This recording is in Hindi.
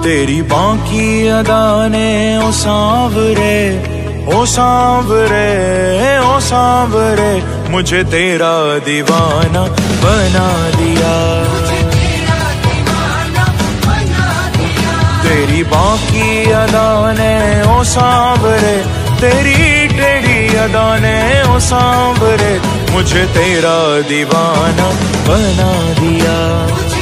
तेरी बाकी अदा ने ओ सांवरे, ओ सांवरे, ओ सांवरे, मुझे तेरा दीवाना बना दिया। तेरी बाकी अदा ने ओ सांवरे, तेरी टेढ़ी अदा ने ओ सांवरे, मुझे तेरा दीवाना बना दिया।